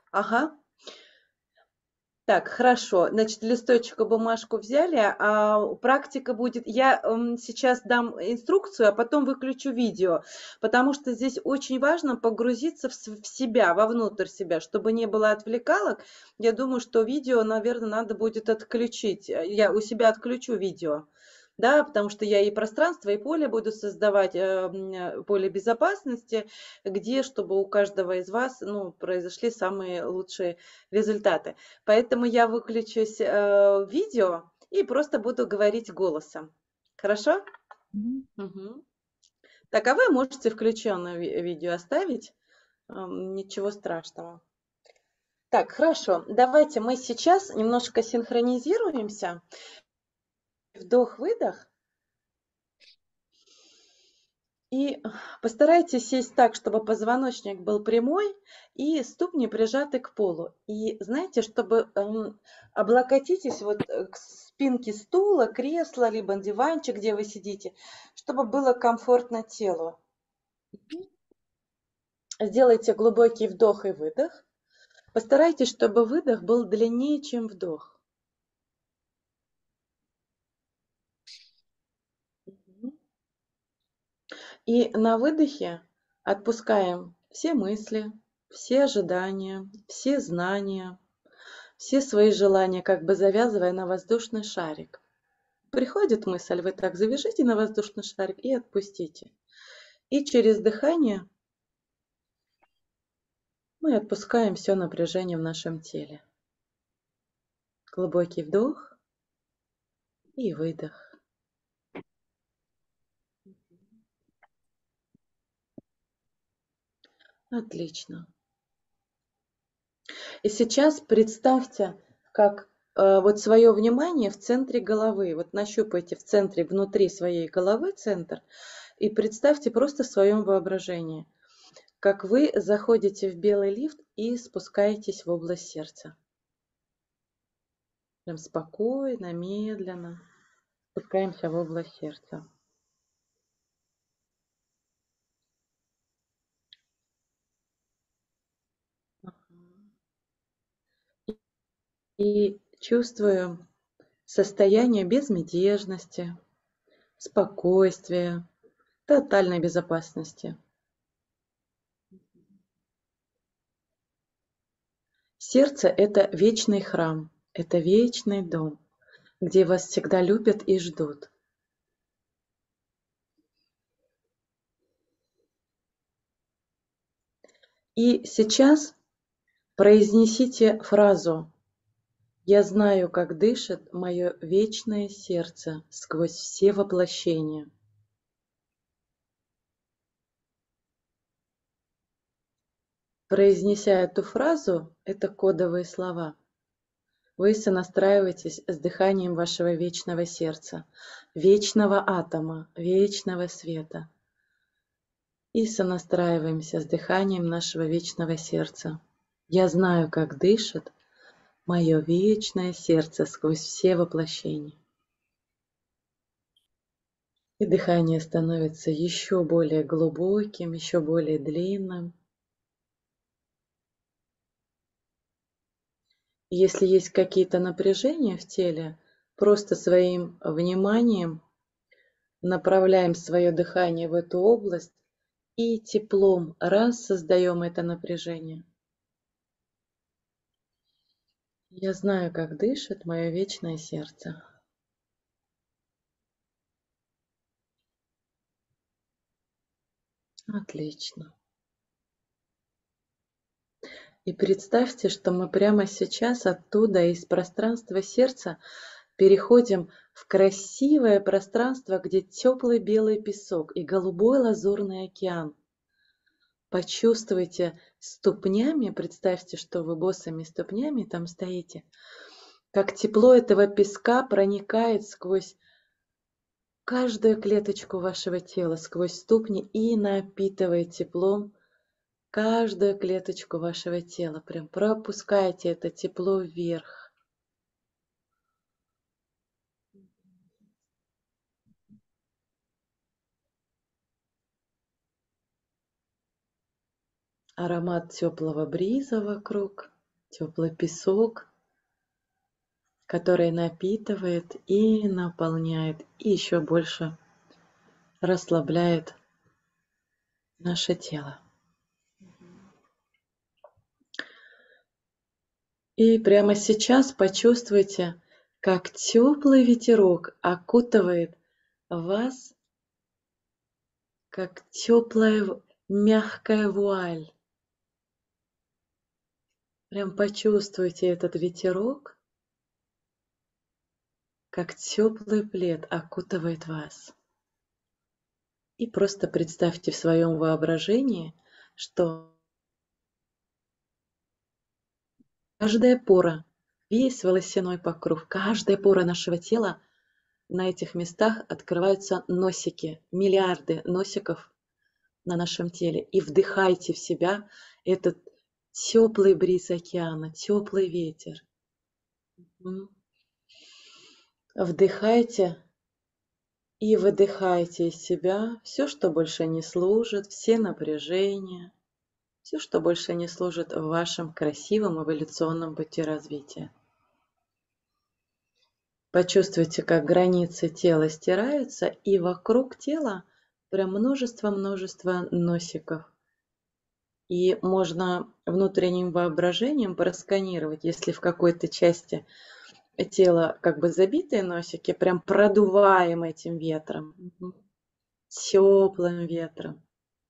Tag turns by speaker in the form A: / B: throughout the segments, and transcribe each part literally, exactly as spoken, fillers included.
A: Ага. Так, хорошо. Значит, листочек и бумажку взяли, а практика будет. Я м, сейчас дам инструкцию, а потом выключу видео, потому что здесь очень важно погрузиться в, с- в себя, вовнутрь себя, чтобы не было отвлекалок. Я думаю, что видео, наверное, надо будет отключить. Э, Я у себя отключу видео. Да, потому что я и пространство, и поле буду создавать, э, м, э, поле безопасности, где, чтобы у каждого из вас, ну, произошли самые лучшие результаты. Поэтому я выключусь, э, видео и просто буду говорить голосом. Хорошо?
B: Мгм.
A: Мгм. Так, а вы можете включенное ви- видео оставить. Ам, Ничего страшного. Так, хорошо. Давайте мы сейчас немножко синхронизируемся. Вдох-выдох. И постарайтесь сесть так, чтобы позвоночник был прямой и ступни прижаты к полу. И знаете, чтобы эм, облокотитесь вот э, к спинке стула, кресла, либо диванчик, где вы сидите, чтобы было комфортно телу. Сделайте глубокий вдох и выдох. Постарайтесь, чтобы выдох был длиннее, чем вдох. Мгм. И на выдохе отпускаем все мысли, все ожидания, все знания, все свои желания, как бы завязывая на воздушный шарик. Приходит мысль, вы так завяжите на воздушный шарик и отпустите. И через дыхание мы отпускаем все напряжение в нашем теле. Глубокий вдох и выдох. Отлично. И сейчас представьте, как э, вот свое внимание в центре головы. Вот нащупайте в центре, внутри своей головы центр, и представьте просто в своем воображении, как вы заходите в белый лифт и спускаетесь в область сердца. Прям спокойно, медленно спускаемся в область сердца. И чувствуем состояние безмятежности, спокойствия, тотальной безопасности. Сердце – это вечный храм, это вечный дом, где вас всегда любят и ждут. И сейчас произнесите фразу «Я знаю, как дышит мое вечное сердце сквозь все воплощения». Произнеся эту фразу, это кодовые слова, вы сонастраиваетесь с дыханием вашего вечного сердца, вечного атома, вечного света. И сонастраиваемся с дыханием нашего вечного сердца. Я знаю, как дышит мое вечное сердце сквозь все воплощения. И дыхание становится еще более глубоким, еще более длинным. И если есть какие-то напряжения в теле, просто своим вниманием направляем свое дыхание в эту область и теплом раз создаем это напряжение. Я знаю, как дышит мое вечное сердце. Отлично. И представьте, что мы прямо сейчас оттуда, из пространства сердца, переходим в красивое пространство, где теплый белый песок и голубой лазурный океан. Почувствуйте ступнями, представьте, что вы босыми ступнями там стоите, как тепло этого песка проникает сквозь каждую клеточку вашего тела, сквозь ступни и напитывает теплом каждую клеточку вашего тела. Прям пропускайте это тепло вверх. Аромат теплого бриза вокруг. теплый песок, который напитывает и наполняет, и еще больше расслабляет наше тело. И прямо сейчас почувствуйте, как теплый ветерок окутывает вас, как теплая мягкая вуаль. Прям почувствуйте этот ветерок, как теплый плед окутывает вас. И просто представьте в своем воображении, что каждая пора, весь волосяной покров, каждая пора нашего тела, на этих местах открываются носики, миллиарды носиков на нашем теле. И вдыхайте в себя этот теплый бриз океана, теплый ветер. Вдыхайте и выдыхайте из себя все, что больше не служит, все напряжения, все, что больше не служит в вашем красивом эволюционном пути развития. Почувствуйте, как границы тела стираются, и вокруг тела прям множество-множество носиков. И можно внутренним воображением просканировать, если в какой-то части тела как бы забитые носики, прям продуваем этим ветром, теплым ветром.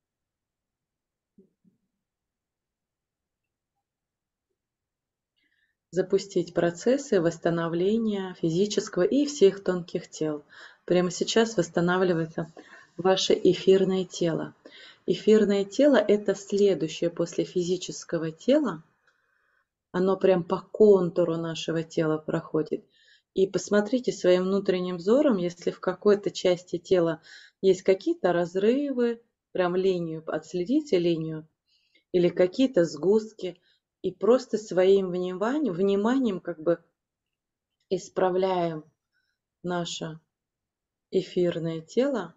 A: Запустить процессы восстановления физического и всех тонких тел. Прямо сейчас восстанавливается ваше эфирное тело. Эфирное тело – это следующее после физического тела. Оно прям по контуру нашего тела проходит. И посмотрите своим внутренним взором, если в какой-то части тела есть какие-то разрывы, прям линию, отследите линию, или какие-то сгустки, и просто своим вниманием, вниманием как бы исправляем наше эфирное тело,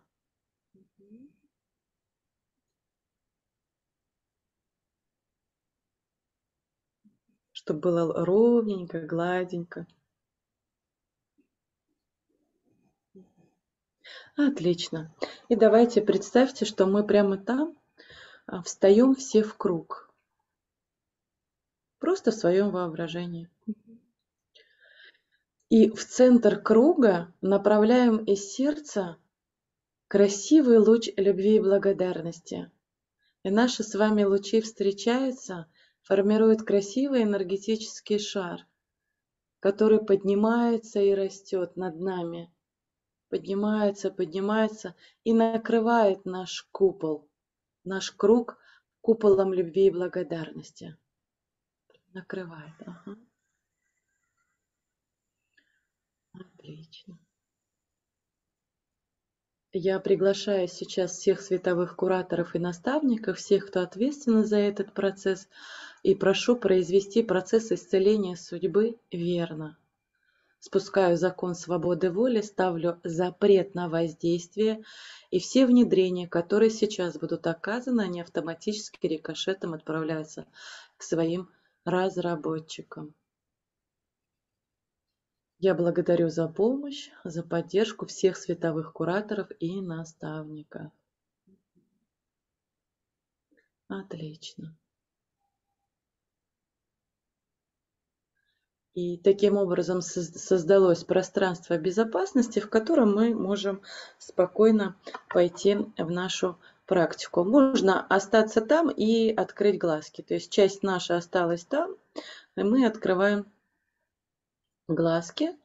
A: чтобы было ровненько, гладенько. Отлично. И давайте представьте, что мы прямо там а, встаем все в круг. Просто в своем воображении. И в центр круга направляем из сердца красивый луч любви и благодарности. И наши с вами лучи встречаются, формируют красивый энергетический шар, который поднимается и растет над нами. Поднимается, поднимается и накрывает наш купол, наш круг куполом любви и благодарности. Накрывает. Ага. Отлично. Я приглашаю сейчас всех световых кураторов и наставников, всех, кто ответственен за этот процесс, и прошу произвести процесс исцеления судьбы верно. Спускаю закон свободы воли, ставлю запрет на воздействие, и все внедрения, которые сейчас будут оказаны, они автоматически рикошетом отправляются к своим разработчикам. Я благодарю за помощь, за поддержку всех световых кураторов и наставников. Отлично. И таким образом создалось пространство безопасности, в котором мы можем спокойно пойти в нашу практику. Можно остаться там и открыть глазки. То есть часть наша осталась там, и мы открываем глазки.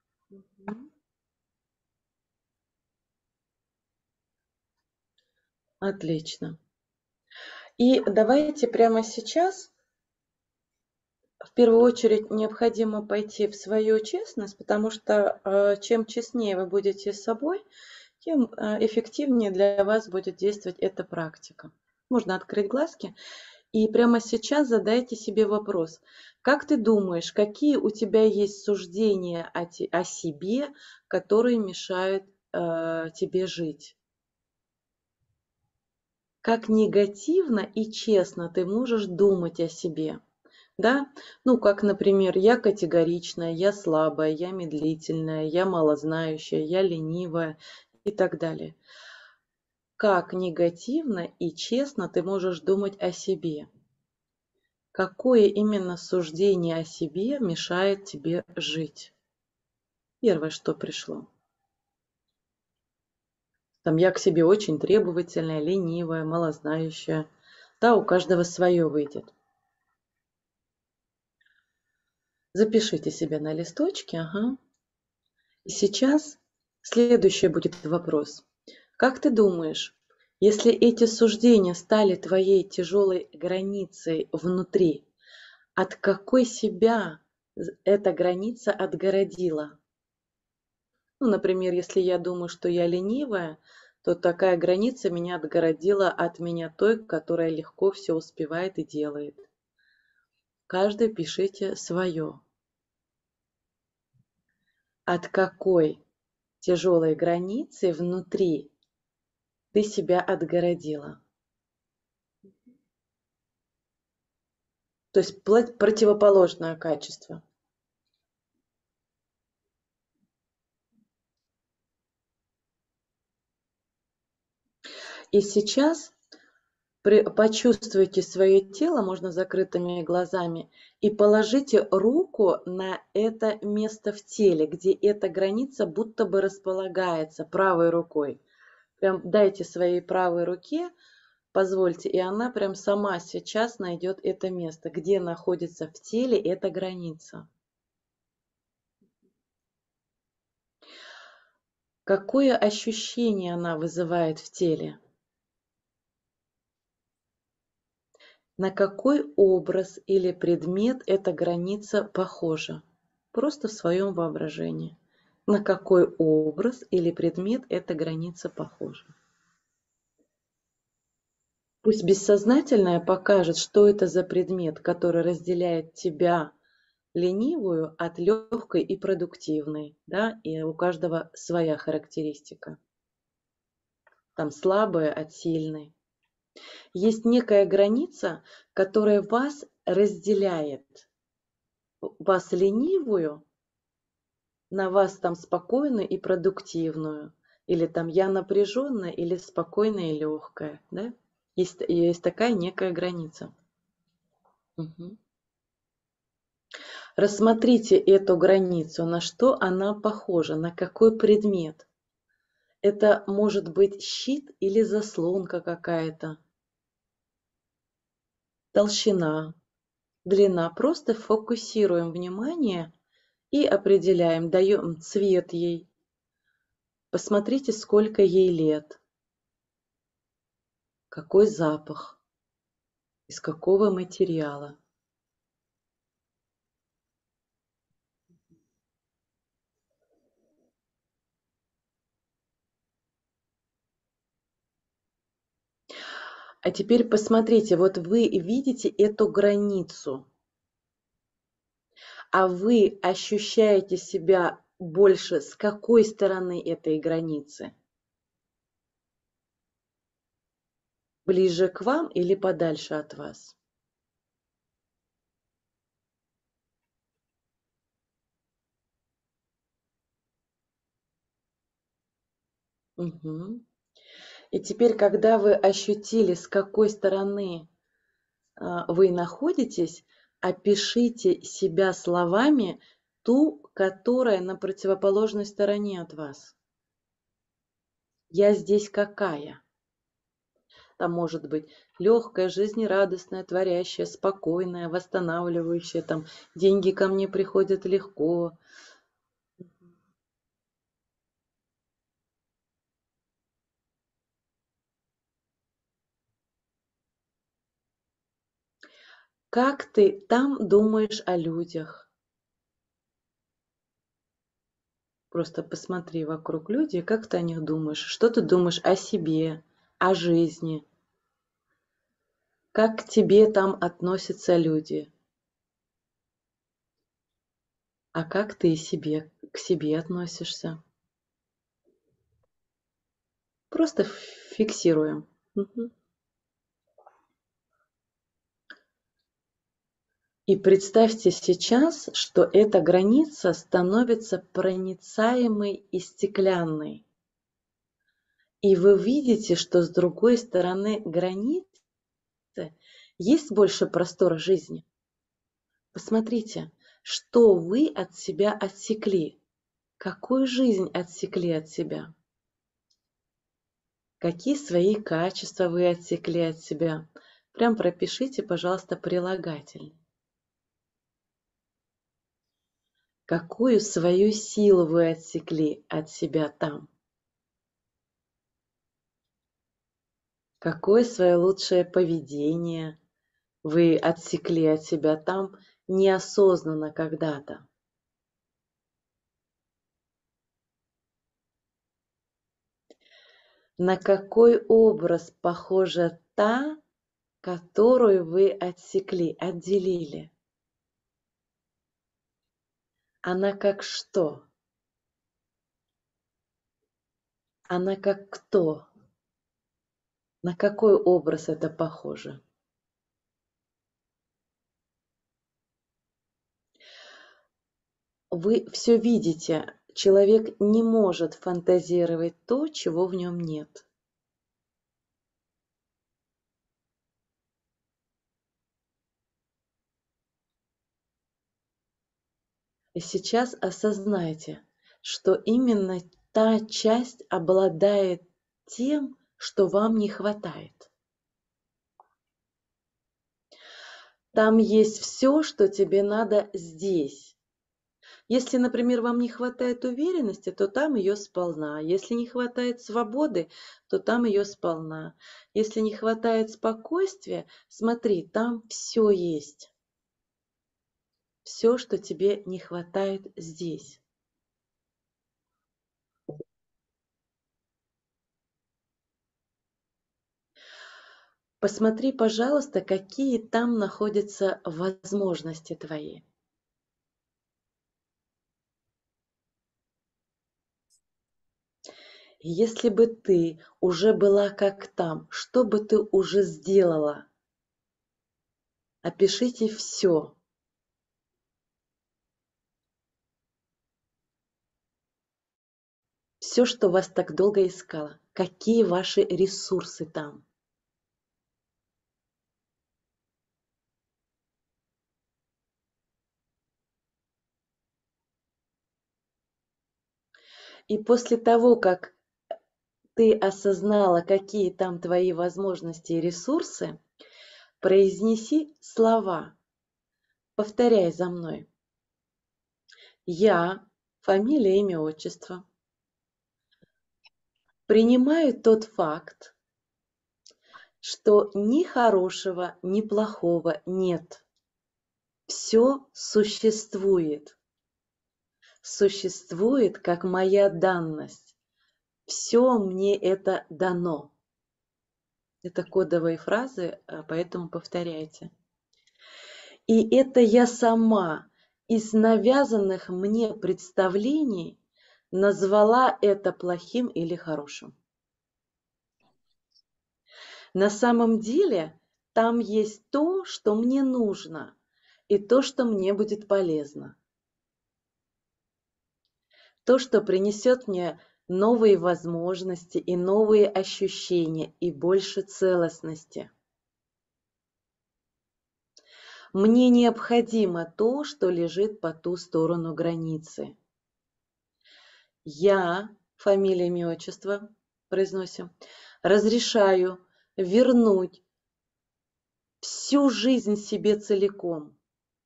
A: Отлично. И давайте прямо сейчас в первую очередь необходимо пойти в свою честность, потому что э, чем честнее вы будете с собой, тем э, эффективнее для вас будет действовать эта практика. Можно открыть глазки и прямо сейчас задайте себе вопрос. Как ты думаешь, какие у тебя есть суждения о, те, о себе, которые мешают э, тебе жить? Как негативно и честно ты можешь думать о себе? Да? Ну, как, например, я категоричная, я слабая, я медлительная, я малознающая, я ленивая и так далее. Как негативно и честно ты можешь думать о себе? Какое именно суждение о себе мешает тебе жить? Первое, что пришло. Там я к себе очень требовательная, ленивая, малознающая. Да, у каждого свое выйдет. Запишите себе на листочке, ага. И сейчас следующий будет вопрос. Как ты думаешь, если эти суждения стали твоей тяжелой границей внутри, от какой себя эта граница отгородила? Ну, например, если я думаю, что я ленивая, то такая граница меня отгородила от меня той, которая легко все успевает и делает. Каждый пишите свое. От какой тяжелой границы внутри ты себя отгородила? То есть противоположное качество. И сейчас почувствуйте свое тело, можно закрытыми глазами, и положите руку на это место в теле, где эта граница будто бы располагается правой рукой. Прям дайте своей правой руке, позвольте, и она прям сама сейчас найдет это место, где находится в теле эта граница. Какое ощущение она вызывает в теле? На какой образ или предмет эта граница похожа? Просто в своем воображении. На какой образ или предмет эта граница похожа? Пусть бессознательное покажет, что это за предмет, который разделяет тебя, ленивую, от легкой и продуктивной. Да? И у каждого своя характеристика. Там слабая от сильной. Есть некая граница, которая вас разделяет. Вас ленивую на вас там спокойную и продуктивную. Или там я напряженная, или спокойная и легкая. Да? Есть, есть такая некая граница. Угу. Рассмотрите эту границу, на что она похожа, на какой предмет. Это может быть щит или заслонка какая-то, толщина, длина. Просто фокусируем внимание и определяем, даем цвет ей. Посмотрите, сколько ей лет, какой запах, из какого материала. А теперь посмотрите, вот вы видите эту границу, а вы ощущаете себя больше с какой стороны этой границы? Ближе к вам или подальше от вас? Угу. И теперь, когда вы ощутили, с какой стороны а, вы находитесь, опишите себя словами ту, которая на противоположной стороне от вас. Я здесь какая? Там может быть легкая, жизнерадостная, творящая, спокойная, восстанавливающая. Там деньги ко мне приходят легко. Как ты там думаешь о людях? Просто посмотри вокруг людей, как ты о них думаешь, что ты думаешь о себе, о жизни, как к тебе там относятся люди, а как ты себе, к себе относишься. Просто фиксируем. Мгм. И представьте сейчас, что эта граница становится проницаемой и стеклянной. И вы видите, что с другой стороны границы есть больше простора жизни. Посмотрите, что вы от себя отсекли, какую жизнь отсекли от себя, какие свои качества вы отсекли от себя. Прям пропишите, пожалуйста, прилагательное. Какую свою силу вы отсекли от себя там? Какое свое лучшее поведение вы отсекли от себя там неосознанно когда-то? На какой образ похожа та, которую вы отсекли, отделили? Она как что? Она как кто? На какой образ это похоже? Вы все видите. Человек не может фантазировать то, чего в нем нет. И сейчас осознайте, что именно та часть обладает тем, что вам не хватает. Там есть все, что тебе надо здесь. Если, например, вам не хватает уверенности, то там ее сполна. Если не хватает свободы, то там ее сполна. Если не хватает спокойствия, смотри, там все есть. Все, что тебе не хватает здесь. Посмотри, пожалуйста, какие там находятся возможности твои. Если бы ты уже была как там, что бы ты уже сделала? Опишите все. Все, что вас так долго искало. Какие ваши ресурсы там? И после того, как ты осознала, какие там твои возможности и ресурсы, произнеси слова. Повторяй за мной. Я, фамилия, имя, отчество, принимаю тот факт, что ни хорошего, ни плохого нет. Все существует. Существует как моя данность. Все мне это дано. Это кодовые фразы, поэтому повторяйте. И это я сама из навязанных мне представлений назвала это плохим или хорошим. На самом деле там есть то, что мне нужно, и то, что мне будет полезно. То, что принесет мне новые возможности и новые ощущения, и больше целостности. Мне необходимо то, что лежит по ту сторону границы. Я, фамилия, имя, отчество, произносим, разрешаю вернуть всю жизнь себе целиком.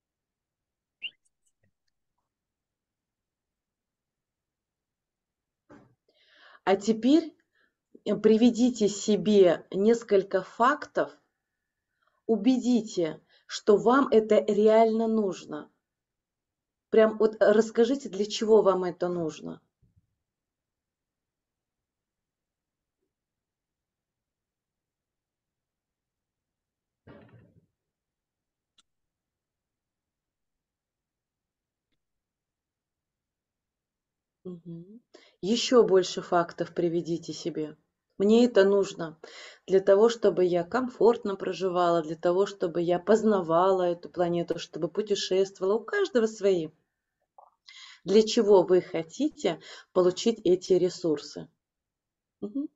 A: А теперь приведите себе несколько фактов, убедите, что вам это реально нужно. Прям вот расскажите, для чего вам это нужно. Угу. Еще больше фактов приведите себе. Мне это нужно для того, чтобы я комфортно проживала, для того, чтобы я познавала эту планету, чтобы путешествовала. У каждого свои. Для чего вы хотите получить эти ресурсы? Мгм,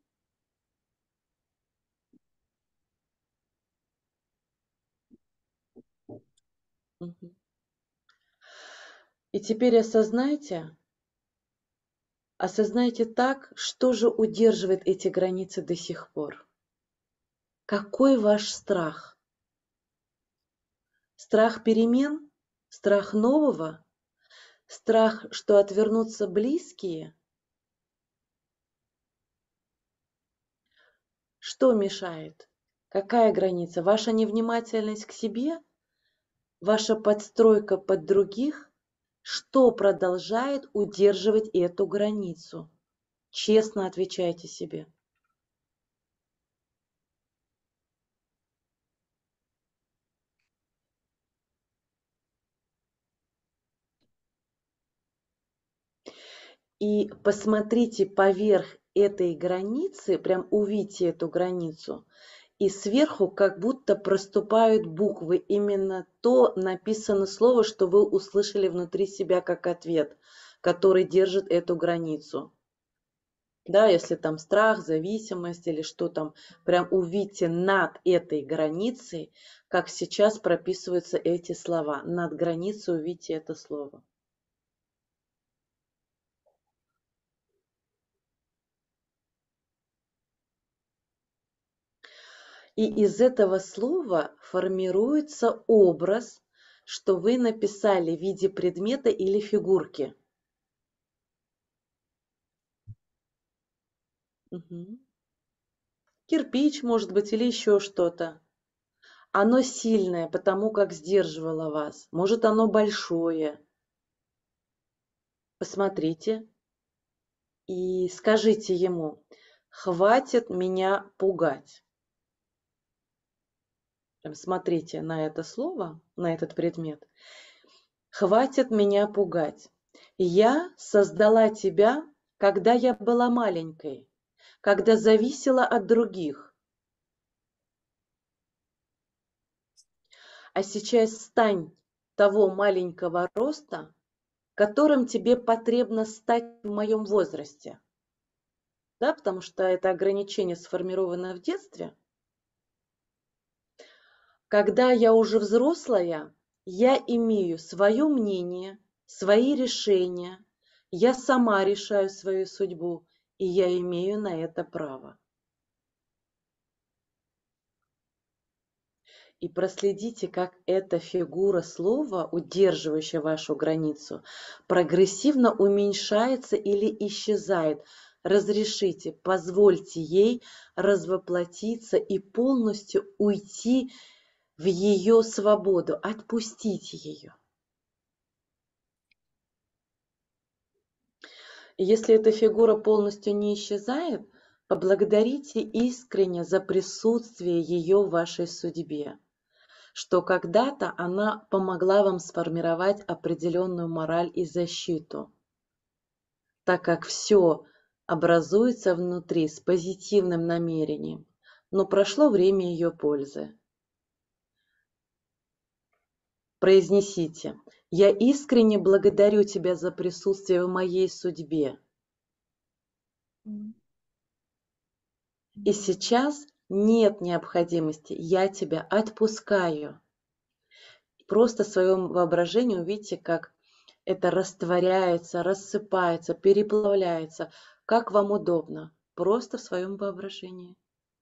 A: мгм. И теперь осознайте, осознайте так, что же удерживает эти границы до сих пор. Какой ваш страх? Страх перемен? Страх нового? Страх, что отвернутся близкие? Что мешает? Какая граница? Ваша невнимательность к себе? Ваша подстройка под других? Что продолжает удерживать эту границу? Честно отвечайте себе. И посмотрите поверх этой границы, прям увидите эту границу, и сверху как будто проступают буквы. Именно то написано слово, что вы услышали внутри себя как ответ, который держит эту границу. Да, если там страх, зависимость или что там, прям увидьте над этой границей, как сейчас прописываются эти слова. Над границей увидьте это слово. И из этого слова формируется образ, что вы написали в виде предмета или фигурки. Мгм. Кирпич, может быть, или еще что-то. Оно сильное, потому как сдерживало вас. Может, оно большое. Посмотрите и скажите ему, хватит меня пугать. Прям смотрите на это слово, на этот предмет. Хватит меня пугать. Я создала тебя, когда я была маленькой, когда зависела от других. А сейчас стань того маленького роста, которым тебе потребно стать в моем возрасте. Да, потому что это ограничение сформировано в детстве. Когда я уже взрослая, я имею свое мнение, свои решения, я сама решаю свою судьбу, и я имею на это право. И проследите, как эта фигура слова, удерживающая вашу границу, прогрессивно уменьшается или исчезает. Разрешите, позвольте ей развоплотиться и полностью уйти в ее свободу, отпустите ее. И если эта фигура полностью не исчезает, поблагодарите искренне за присутствие ее в вашей судьбе, что когда-то она помогла вам сформировать определенную мораль и защиту, так как все образуется внутри с позитивным намерением, но прошло время ее пользы. Произнесите: «Я искренне благодарю тебя за присутствие в моей судьбе. И сейчас нет необходимости, я тебя отпускаю». Просто в своем воображении увидите, как это растворяется, рассыпается, переплавляется, как вам удобно. Просто в своем воображении.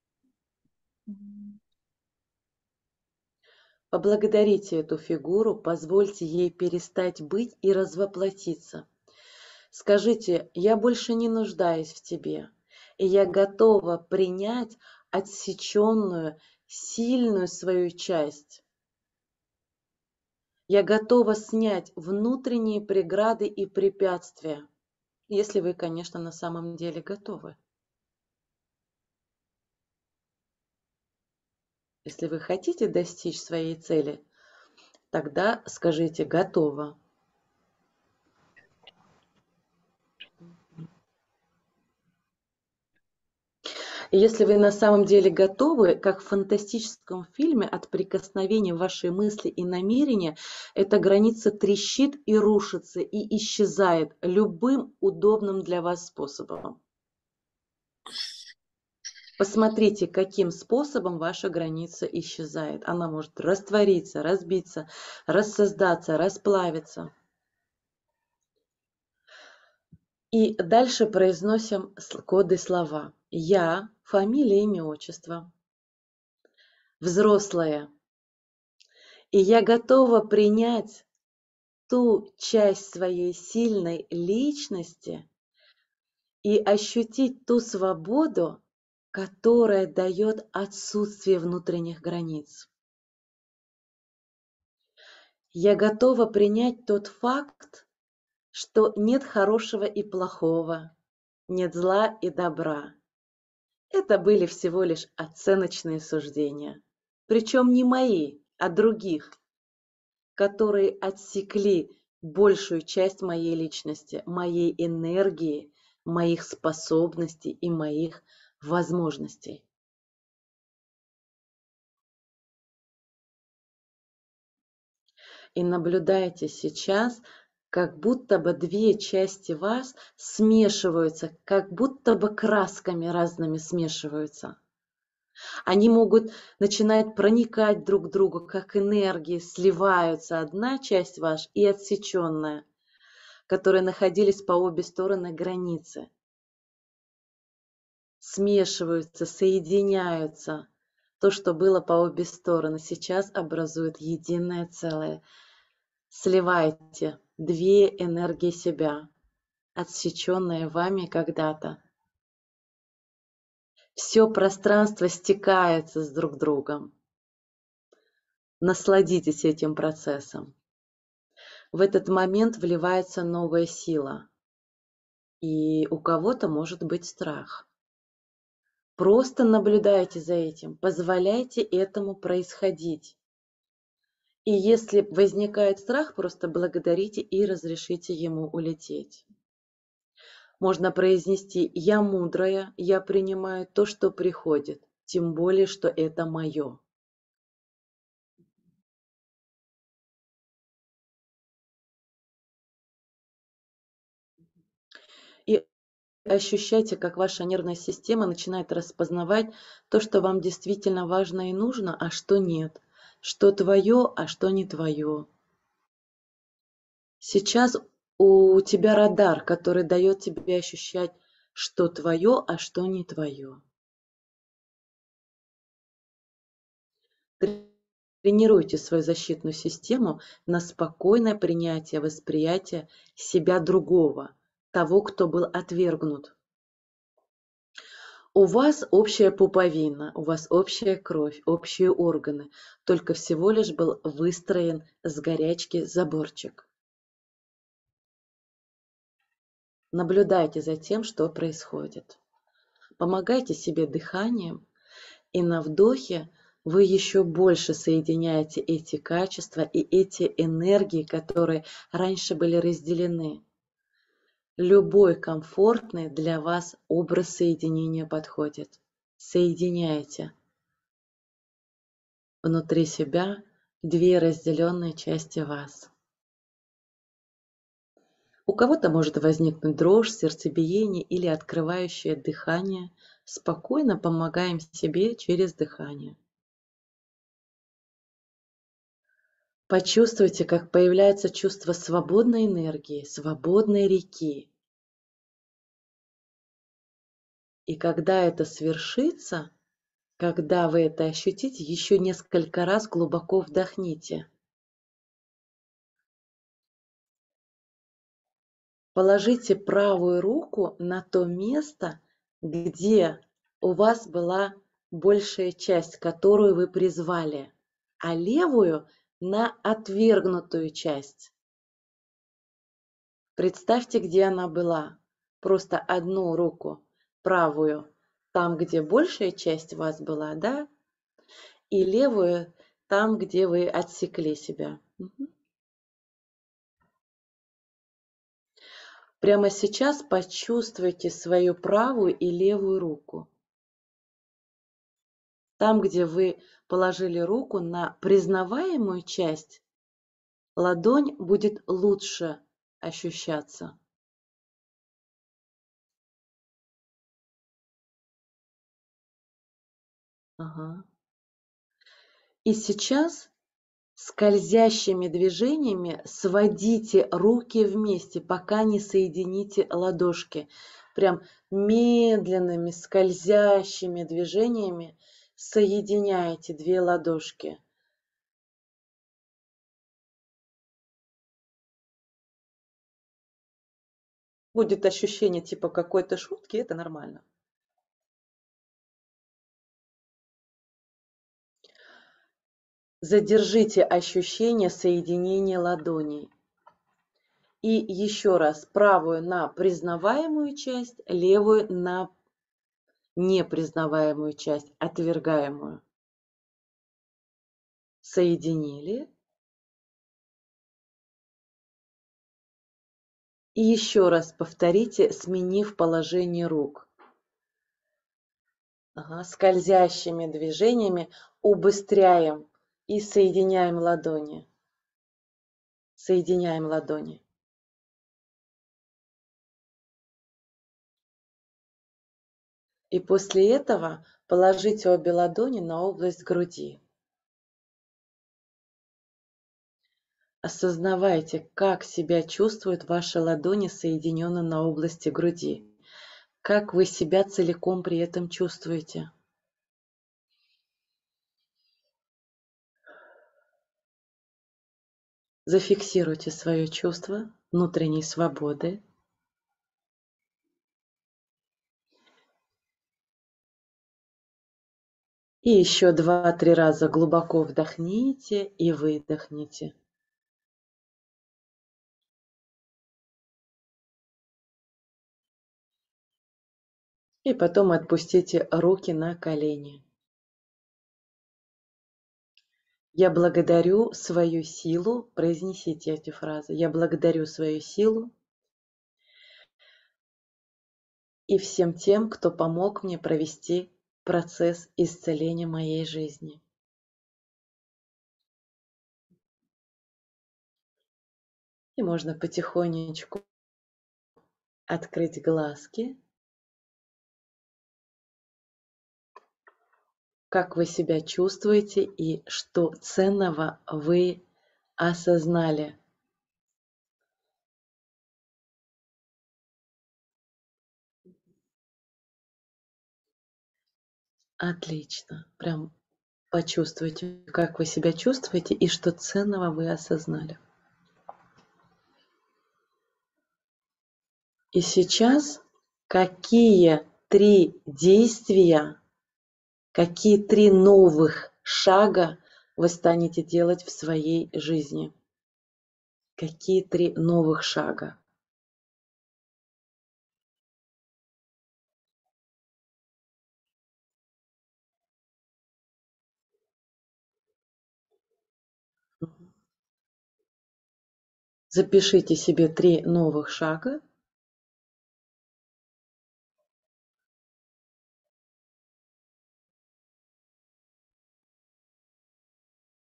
A: Поблагодарите эту фигуру, позвольте ей перестать быть и развоплотиться. Скажите: «Я больше не нуждаюсь в тебе, и я готова принять отсеченную, сильную свою часть. Я готова снять внутренние преграды и препятствия», если вы, конечно, на самом деле готовы. Если вы хотите достичь своей цели, тогда скажите «готово». И если вы на самом деле готовы, как в фантастическом фильме, от прикосновения вашей мысли и намерения, эта граница трещит и рушится, и исчезает любым удобным для вас способом. Посмотрите, каким способом ваша граница исчезает. Она может раствориться, разбиться, рассоздаться, расплавиться. И дальше произносим коды слова. Я, фамилия, имя, отчество, взрослая. И я готова принять ту часть своей сильной личности и ощутить ту свободу, которая дает отсутствие внутренних границ. Я готова принять тот факт, что нет хорошего и плохого, нет зла и добра. Это были всего лишь оценочные суждения. Причем не мои, а других, которые отсекли большую часть моей личности, моей энергии, моих способностей и моих возможностей. И наблюдайте сейчас, как будто бы две части вас смешиваются, как будто бы красками разными смешиваются. Они могут начинать проникать друг в друга, как энергии, сливаются одна часть ваша и отсеченная, которые находились по обе стороны границы. Смешиваются, соединяются. То, что было по обе стороны, сейчас образует единое целое. Сливайте две энергии себя, отсеченные вами когда-то. Все пространство стекается с друг другом. Насладитесь этим процессом. В этот момент вливается новая сила. И у кого-то может быть страх. Просто наблюдайте за этим, позволяйте этому происходить. И если возникает страх, просто благодарите и разрешите ему улететь. Можно произнести «Я мудрая, я принимаю то, что приходит, тем более, что это мое». И ощущайте, как ваша нервная система начинает распознавать то, что вам действительно важно и нужно, а что нет. Что твое, а что не твое. Сейчас у тебя радар, который дает тебе ощущать, что твое, а что не твое. Тренируйте свою защитную систему на спокойное принятие, восприятие себя другого, того, кто был отвергнут. У вас общая пуповина, у вас общая кровь, общие органы, только всего лишь был выстроен с горячки заборчик. Наблюдайте за тем, что происходит. Помогайте себе дыханием, и на вдохе вы еще больше соединяете эти качества и эти энергии, которые раньше были разделены. Любой комфортный для вас образ соединения подходит. Соединяйте внутри себя две разделенные части вас. У кого-то может возникнуть дрожь, сердцебиение или открывающее дыхание. Спокойно помогаем себе через дыхание. Почувствуйте, как появляется чувство свободной энергии, свободной реки. И когда это свершится, когда вы это ощутите, еще несколько раз глубоко вдохните. Положите правую руку на то место, где у вас была большая часть, которую вы призвали, а левую на отвергнутую часть. Представьте, где она была. Просто одну руку, правую, там, где большая часть вас была, да, и левую там, где вы отсекли себя. Мгм. Прямо сейчас почувствуйте свою правую и левую руку. Там, где вы положили руку на признаваемую часть, ладонь будет лучше ощущаться. Ага. И сейчас скользящими движениями сводите руки вместе, пока не соедините ладошки. Прям медленными скользящими движениями соединяете две ладошки. Будет ощущение типа какой-то шутки, это нормально. Задержите ощущение соединения ладоней. И еще раз, правую на признаваемую часть, левую на непризнаваемую часть, отвергаемую. Соединили. И еще раз повторите, сменив положение рук. Ага, скользящими движениями убыстряем и соединяем ладони. Соединяем ладони. И после этого положите обе ладони на область груди. Осознавайте, как себя чувствуют ваши ладони, соединенные на области груди. Как вы себя целиком при этом чувствуете. Зафиксируйте свое чувство внутренней свободы. И еще два-три раза глубоко вдохните и выдохните. И потом отпустите руки на колени. Я благодарю свою силу. Произнесите эти фразы. Я благодарю свою силу и всем тем, кто помог мне провести процесс исцеления моей жизни. И можно потихонечку открыть глазки. Как вы себя чувствуете и что ценного вы осознали. Отлично. Прям почувствуйте, как вы себя чувствуете и что ценного вы осознали. И сейчас какие три действия, какие три новых шага вы станете делать в своей жизни? Какие три новых шага? Запишите себе три новых шага.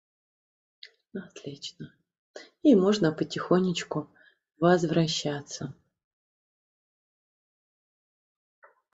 A: Отлично. И можно потихонечку возвращаться.